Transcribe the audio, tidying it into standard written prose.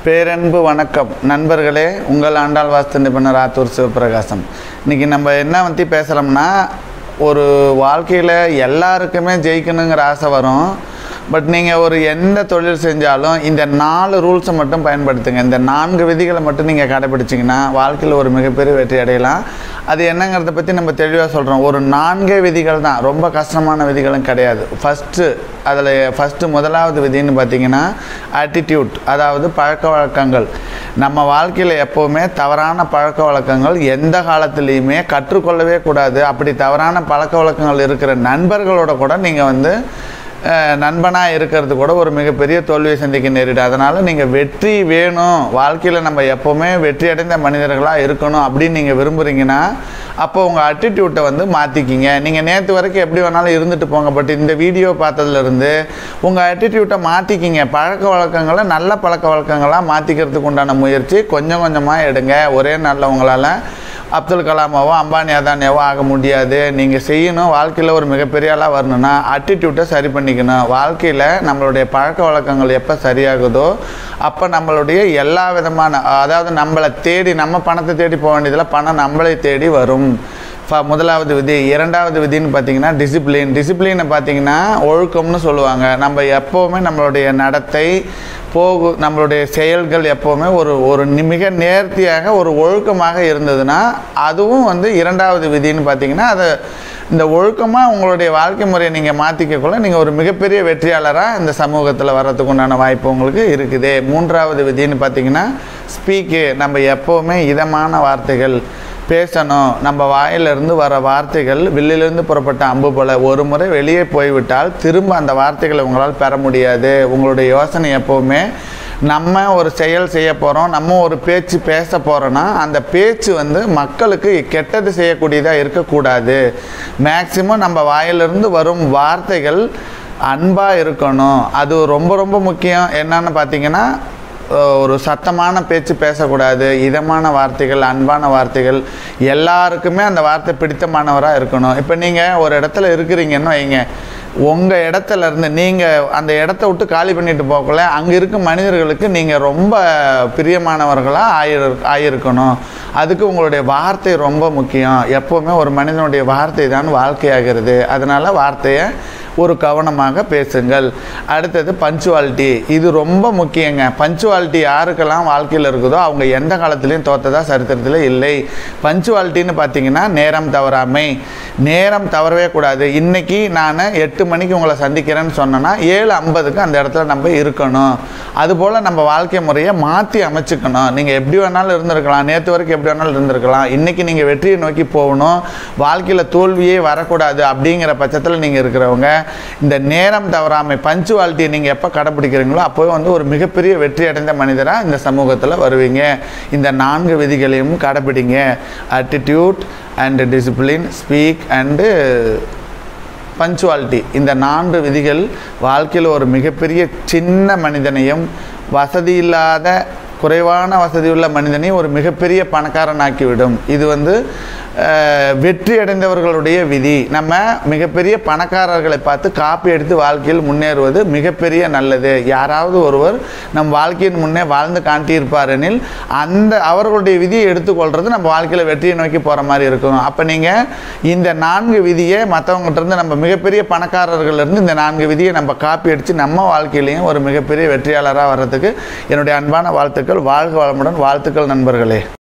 பேரன்பு வணக்கம் நண்பர்களே, உங்கள் ஆண்டாள் வாஸ்து நிபுணர் ஆத்தூர் சிவபிரகாசம். இன்றைக்கி நம்ம என்ன பற்றி பேசுகிறோம்னா, ஒரு வாழ்க்கையில் எல்லாருக்குமே ஜெயிக்கணுங்கிற ஆசை வரும். பட் நீங்கள் ஒரு எந்த தொழில் செஞ்சாலும் இந்த 4 ரூல்ஸை மட்டும் பயன்படுத்துங்க. இந்த 4 விதிகளை மட்டும் நீங்கள் கடைப்பிடிச்சிங்கன்னா வாழ்க்கையில் ஒரு மிகப்பெரிய வெற்றி அடையலாம். அது என்னங்கிறத பற்றி நம்ம தெளிவாக சொல்கிறோம். ஒரு 4 விதிகள் தான், ரொம்ப கஷ்டமான விதிகளும் கிடையாது. ஃபஸ்ட்டு முதலாவது விதின்னு பார்த்தீங்கன்னா ஆட்டிடியூட், அதாவது பழக்க வழக்கங்கள். நம்ம வாழ்க்கையில் எப்போவுமே தவறான பழக்க வழக்கங்கள் எந்த காலத்துலேயுமே கற்றுக்கொள்ளவே கூடாது. அப்படி தவறான பழக்க வழக்கங்கள் இருக்கிற நண்பர்களோட கூட நீங்கள் நண்பனாக இருக்கிறது கூட ஒரு மிகப்பெரிய தோல்வியை சந்திக்க நேரிடும். அதனால் நீங்கள் வெற்றி வேணும், வாழ்க்கையில் நம்ம எப்போவுமே வெற்றி அடைந்த மனிதர்களாக இருக்கணும் அப்படின்னு நீங்கள் விரும்புகிறீங்கன்னா அப்போ உங்கள் அட்டிடியூட்டை மாற்றிக்கிங்க. நீங்கள் நேற்று வரைக்கும் எப்படி வேணாலும் இருந்துட்டு போங்க, பட் இந்த வீடியோ பார்த்ததுலேருந்து உங்கள் அட்டிடியூட்டை மாற்றிக்கிங்க. பழக்க வழக்கங்களை நல்ல பழக்க வழக்கங்களாக மாற்றிக்கிறதுக்கு உண்டான முயற்சி கொஞ்சம் கொஞ்சமாக எடுங்க. ஒரே நாளில் உங்களால் அப்துல் கலாமாவோ அம்பானி அதானியாவோ ஆக முடியாது. நீங்கள் செய்யணும், வாழ்க்கையில் ஒரு மிகப்பெரிய ஆளாக வரணும்னா அட்டிடியூட்டை சரி பண்ணிக்கணும். வாழ்க்கையில் நம்மளுடைய பழக்க வழக்கங்கள் எப்போ சரியாகுதோ அப்போ நம்மளுடைய எல்லா விதமான, அதாவது நம்மளை தேடி, நம்ம பணத்தை தேடி போக வேண்டியதில் பணம் நம்மளை தேடி வரும். முதலாவது விதி. இரண்டாவது விதின்னு பார்த்தீங்கன்னா டிசிப்ளினை பார்த்தீங்கன்னா ஒழுக்கம்னு சொல்லுவாங்க. நம்ம எப்போவுமே நம்மளுடைய நடத்தை நம்மளுடைய செயல்கள் எப்போவுமே ஒரு மிக நேர்த்தியாக ஒரு ஒழுக்கமாக இருந்ததுன்னா அதுவும் இரண்டாவது விதின்னு பார்த்தீங்கன்னா இந்த ஒழுக்கமாக உங்களுடைய வாழ்க்கை முறையை நீங்கள் மாற்றிக்கக்குள்ள நீங்கள் ஒரு மிகப்பெரிய வெற்றியாளராக இந்த சமூகத்தில் வர்றதுக்கு உண்டான வாய்ப்பு உங்களுக்கு இருக்குது. மூன்றாவது விதின்னு பார்த்தீங்கன்னா ஸ்பீக்கு. நம்ம எப்போவுமே இதமான வார்த்தைகள் பேசணும். நம்ம வாயிலிருந்து வர வார்த்தைகள் வில்லிலிருந்து புறப்பட்ட அம்பு போல, ஒரு முறை வெளியே போய்விட்டால் திரும்ப அந்த வார்த்தைகளை உங்களால் பெற முடியாது. உங்களுடைய யோசனை எப்போவுமே நம்ம ஒரு செயல் செய்ய போகிறோம், நம்ம ஒரு பேச்சு பேச போகிறோன்னா அந்த பேச்சு மக்களுக்கு கெட்டது செய்யக்கூடியதாக இருக்கக்கூடாது. மேக்சிமம் நம்ம வாயிலிருந்து வரும் வார்த்தைகள் அன்பாக இருக்கணும். அது ரொம்ப ரொம்ப முக்கியம். என்னன்னு பார்த்தீங்கன்னா, ஒரு சத்தமான பேச்சு பேசக்கூடாது. இதமான வார்த்தைகள், அன்பான வார்த்தைகள், எல்லாருக்குமே அந்த வார்த்தை பிடித்தமானவராக இருக்கணும். இப்போ நீங்கள் ஒரு இடத்துல இருக்கிறீங்கன்னு வைங்க, உங்கள் இடத்துல இருந்து நீங்கள் அந்த இடத்த விட்டு காலி பண்ணிட்டு போகல அங்கே இருக்கும் மனிதர்களுக்கு நீங்கள் ரொம்ப பிரியமானவர்களாக ஆகியிருக்கணும். அதுக்கு உங்களுடைய வார்த்தை ரொம்ப முக்கியம். எப்போவுமே ஒரு மனிதனுடைய வார்த்தை தான் வாழ்க்கையாகிறது. அதனால் வார்த்தையை ஒரு கவனமாக பேசுங்கள். அடுத்தது பஞ்சுவாலிட்டி. இது ரொம்ப முக்கியங்க. பஞ்சுவாலிட்டி யாருக்கெல்லாம் வாழ்க்கையில் இருக்குதோ அவங்க எந்த காலத்துலேயும் தோற்றதா சரித்திரத்தில் இல்லை. பஞ்சுவாலிட்டின்னு பார்த்தீங்கன்னா நேரம் தவறாமை. நேரம் தவறவே கூடாது. இன்றைக்கி நான் 8 மணிக்கு உங்களை சந்திக்கிறேன்னு சொன்னேன்னா 7:50க்கு அந்த இடத்துல நம்ம இருக்கணும். அதுபோல் நம்ம வாழ்க்கை முறையை மாற்றி அமைச்சுக்கணும். நீங்கள் எப்படி வேணாலும் இருந்திருக்கலாம், நேற்று வரைக்கும் எப்படி வேணாலும் இருந்திருக்கலாம். இன்றைக்கி நீங்கள் வெற்றியை நோக்கி போகணும், வாழ்க்கையில் தோல்வியே வரக்கூடாது. அப்படிங்கிற பட்சத்தில் நீங்கள் இருக்கிறவங்க இந்த நேரம் தவறாமை, பஞ்சுவாலிட்டியை நீங்கள் எப்போ கடைப்பிடிக்கிறீங்களோ அப்போவே ஒரு மிகப்பெரிய வெற்றி அடைந்த மனிதராக இந்த சமூகத்தில் வருவீங்க. இந்த 4 விதிகளையும் கடைப்பிடிங்க. Attitude and discipline, speak and punctuality. இந்த 4 விதிகள் வாழ்க்கையில் ஒரு மிகப்பெரிய சின்ன மனிதனையும், வசதி இல்லாத குறைவான வசதியுள்ள மனிதனையும் ஒரு மிகப்பெரிய பணக்காரனாக்கிவிடும். இது வெற்றி அடைந்தவர்களுடைய விதி. நம்ம மிகப்பெரிய பணக்காரர்களை பார்த்து காப்பி எடுத்து வாழ்க்கையில் முன்னேறுவது மிகப்பெரிய நல்லது. யாராவது ஒருவர் நம் வாழ்க்கையின் முன்னே வாழ்ந்து காட்டியிருப்பார் எனில் அவர்களுடைய விதியை எடுத்துக்கொள்வது நம்ம வாழ்க்கையில் வெற்றியை நோக்கி போகிற மாதிரி இருக்கும். அப்போ நீங்கள் இந்த 4 விதியை மற்றவங்ககிட்ட நம்ம மிகப்பெரிய பணக்காரர்களிருந்து இந்த 4 விதியை நம்ம காப்பி அடித்து நம்ம வாழ்க்கையிலையும் ஒரு மிகப்பெரிய வெற்றியாளராக வர்றதுக்கு என்னுடைய அன்பான வாழ்த்துக்கள். வாழ்க வளமுடன். வாழ்த்துக்கள் நண்பர்களே.